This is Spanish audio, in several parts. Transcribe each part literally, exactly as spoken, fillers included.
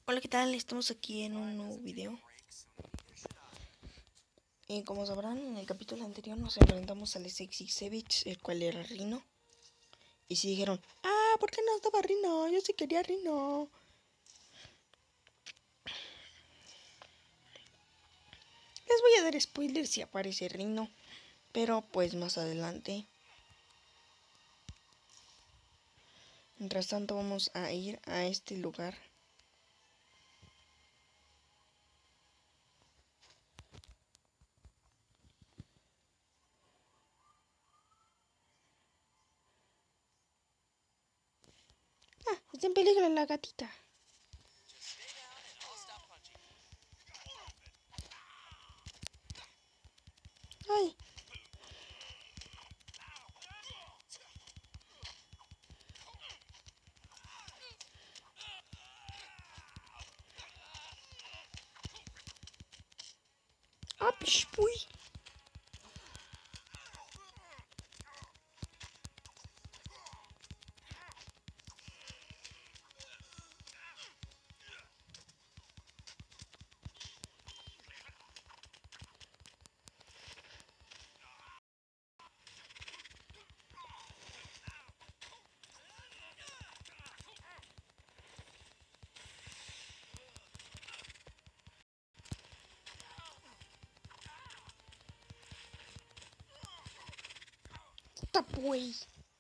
Hola, ¿qué tal? Estamos aquí en un nuevo video. Y como sabrán, en el capítulo anterior nos enfrentamos al Sexy Savage, el cual era Rino. Y si dijeron, ah, ¿por qué no estaba Rino? Yo sí quería Rino. Les voy a dar spoilers si aparece Rino, pero pues más adelante. Mientras tanto vamos a ir a este lugar. Ah, está en peligro la gatita. Ay. Ah, pish, puy. Puta, puy.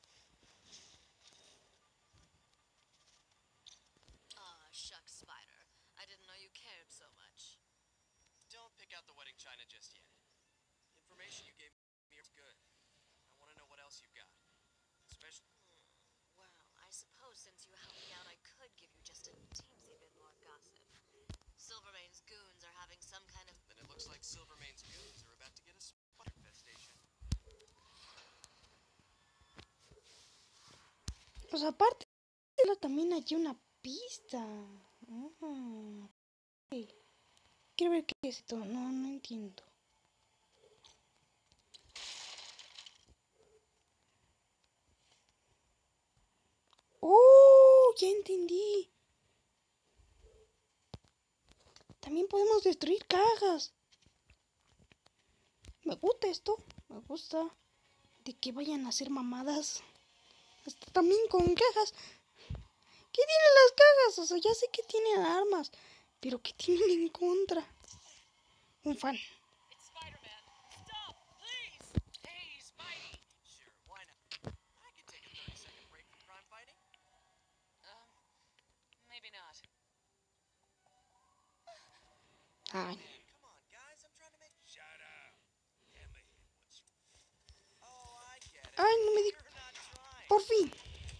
Aw, shucks, Spider. I didn't know you cared so much. Don't pick out the wedding china just yet. The information you gave me is good. I want to know what else you've got. Especially... Hmm. Well, I suppose since you helped me out, I could give you just a teensy bit more gossip. Silvermane's goons are having some kind of... Then it looks like Silvermane's goons are about to get a spider infestation. Pues aparte, también hay una pista. Ah, okay. Quiero ver qué es esto. No, no entiendo. ¡Oh! Ya entendí. También podemos destruir cajas. Me gusta esto. Me gusta de que vayan a hacer mamadas. Hasta también con cajas. ¿Qué tienen las cajas? O sea, ya sé que tienen armas. Pero ¿qué tienen en contra? Un fan. It's Spider-Man. Stop, please! Hey, Spidey! Sure, why not? I could take a thirty second break from crime fighting. Um, maybe not. Ay. Come on, guys, I'm trying to make... Shut up. Hammerhead wants... Oh, I get it. Ay, no me di... You're not trying. Por fin.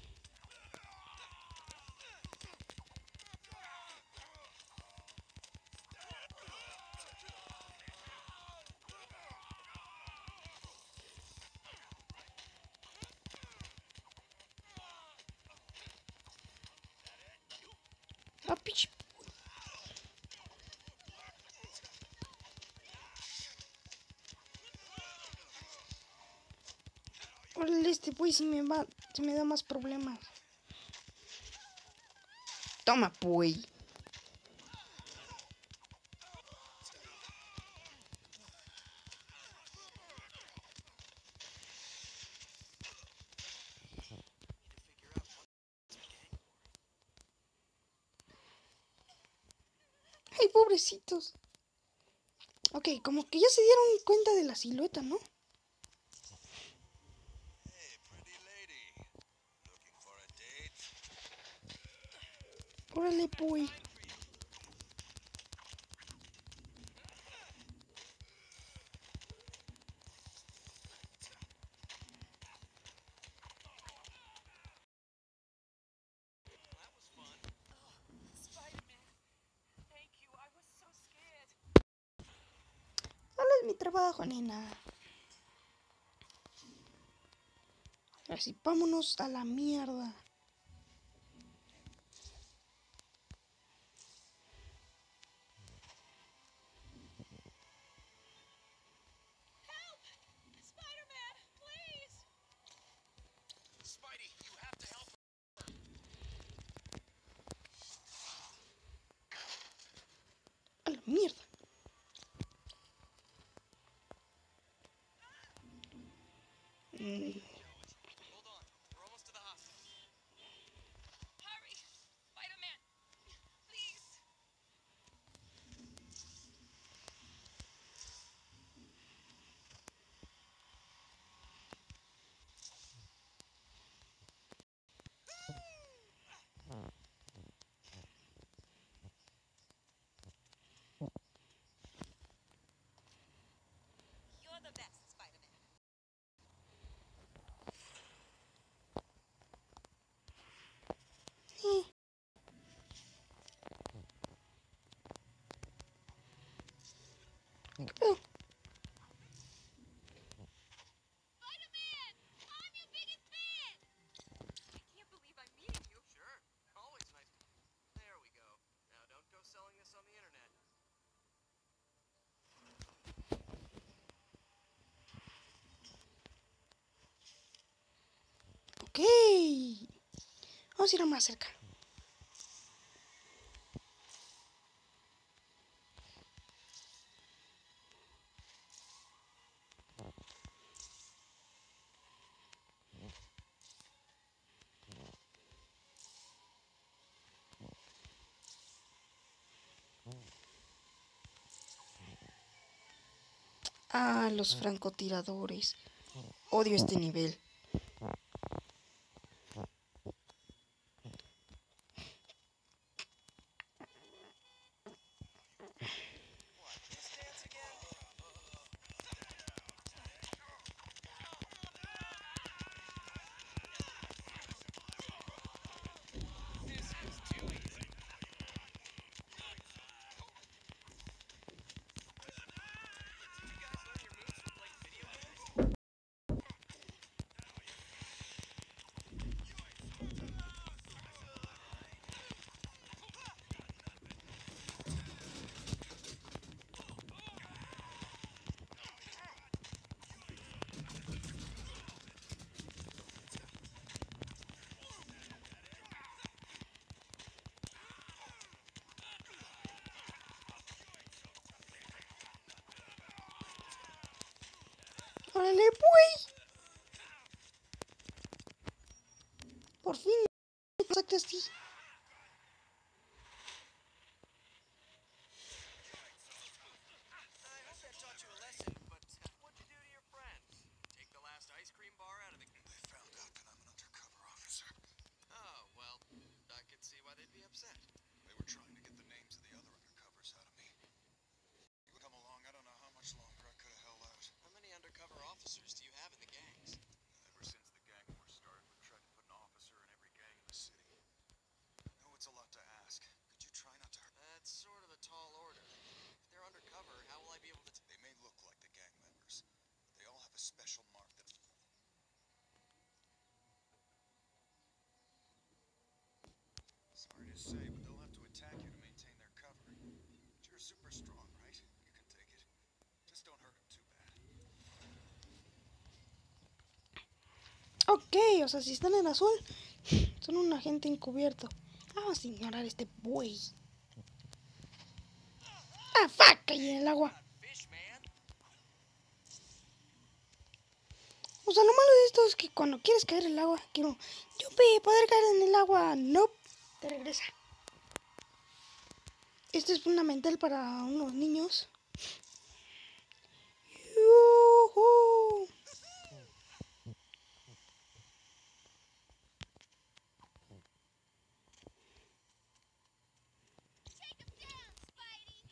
Ah, pinche. Órale, este pues si me va, se me da más problemas. Toma, pues. Ay, pobrecitos. Ok, como que ya se dieron cuenta de la silueta, ¿no? Hey, pretty lady. Looking for a date? Órale, pues. That was fun. Spider-Man, thank you. I was so scared. Solo es mi trabajo, nena. Así, vámonos a la mierda. Help! Spider-Man, please! Spidey, you have to help her. Mierda. Mm. Hold on. We're almost to the hospital. Hurry! Spider-Man! Please! You're the best, Spider-Man. Eh. ¿Qué pedo? Spider-Man! I'm your biggest fan! I can't believe I'm meeting you. Sure. Always nice. There we go. Now don't go selling this on the internet. Ok. Vamos a ir a más cerca. Ah, los francotiradores. Odio este nivel. What? This dance again? This is too easy. Did you guys learn your moves from playing video games? ¡Órale, pues! Por fin me pasaste así. I hope that taught you a lesson, but uh, what'd you do to your friends? Take the last ice cream bar out of the... They found out that I'm an undercover officer. Oh, well, I could see why they'd be upset. They were trying to get the names of the other undercovers out of me. You would come along, I don't know how much longer I could have held out. How many undercover officers do you have in the gangs? Ever since the gang war started, we've tried to put an officer in every gang in the city. I know it's a lot to ask. Could you try not to hurt? That's sort of a tall order. If they're undercover, how will I be able to... T- They may look like the gang members, but they all have a special mark that... Sorry to say, but they'll have to attack you to maintain their cover. But you're super strong, right? You can take it. Just don't hurt them too bad. Ok, o sea, si están en azul, son un agente encubierto. Vamos a ignorar este buey. Ah, fuck, caí en el agua. Fish, man. O sea, lo malo de esto es que cuando quieres caer en el agua, quiero, yupi, poder caer en el agua. No, te regresa. Esto es fundamental para unos niños. Yuhu. Take him down, Spidey!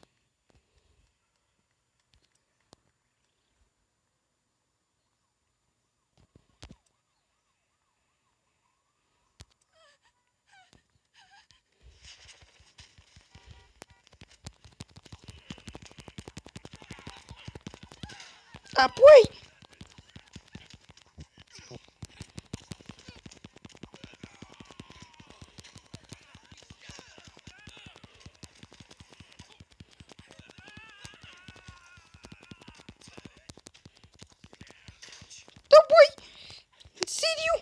Ah, pues. No, güey. ¿En serio?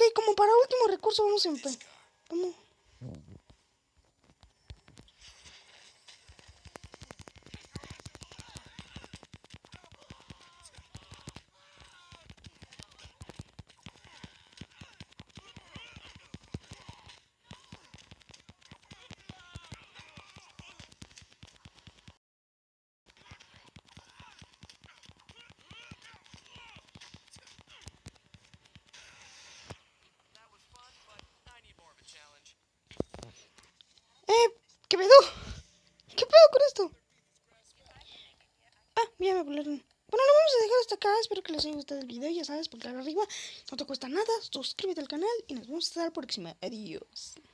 como para último recurso vamos a empezar. Vamos. That was fun, but I need more of a challenge. Eh, ¿qué pedo? ¿Qué pedo con esto? Ah, ya me hablaron. Bueno, lo vamos a dejar hasta acá. Espero que les haya gustado el video. Ya sabes, pulgar arriba. No te cuesta nada. Suscríbete al canal y nos vemos hasta la próxima. Adiós.